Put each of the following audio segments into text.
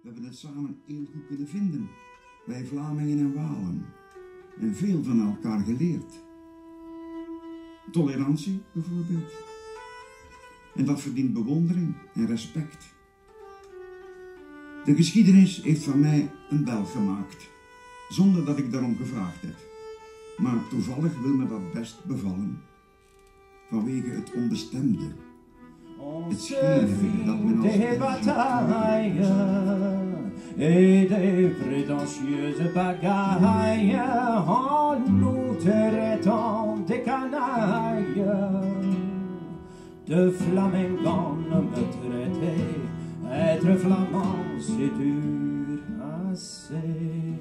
We hebben het samen heel goed kunnen vinden, wij Vlamingen en Walen, en veel van elkaar geleerd. Tolerantie bijvoorbeeld. En dat verdient bewondering en respect. De geschiedenis heeft van mij een Belg gemaakt, zonder dat ik daarom gevraagd heb. Maar toevallig wil me dat best bevallen, vanwege het onbestemde. Het schijnende dat men als batailles et des prétentieuses pagailles en nous traitant des canailles. De Flamingon me traitait, être flamand c'est dur assez.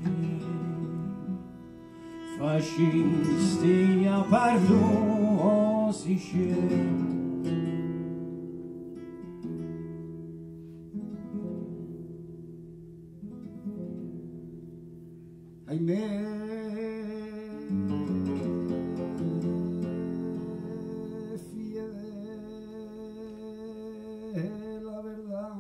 Fasciste, il y a pardon si cher. Aimé, la verdad.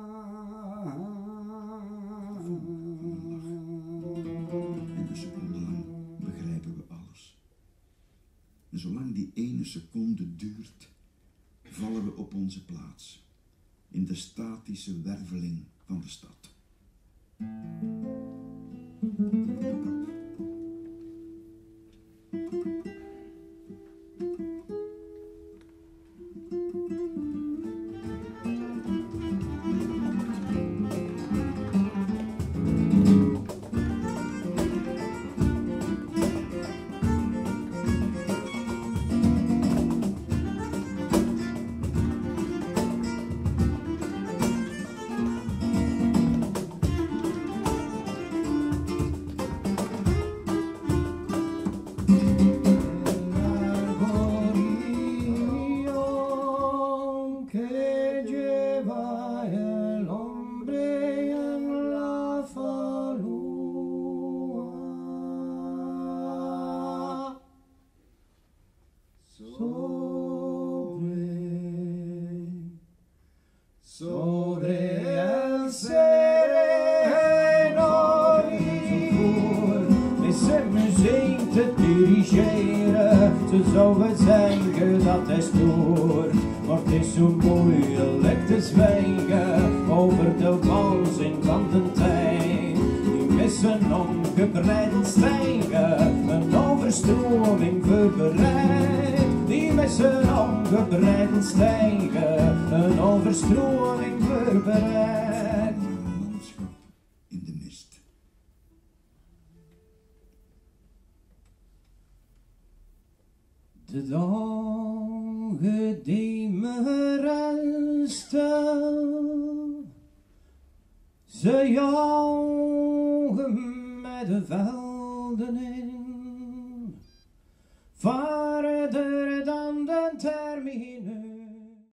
En een seconde lang begrijpen we alles. En zolang die ene seconde duurt, vallen we op onze plaats. In de statische werveling van de stad. Sobre el sereno rivier is zijn muziek te dirigeren. Ze zouden zeggen dat hij stoort, maar het is zo moeilijk te zwijgen over de waanzin van de tijd. Die missen ongebreid stijgen, een overstroming voorbereid. Die missen ongebreid stijgen, een overstroming voorbereid. Een landschap in de mist. De dagen die me resten, ze jagen met de velden in, verder dan de terminus.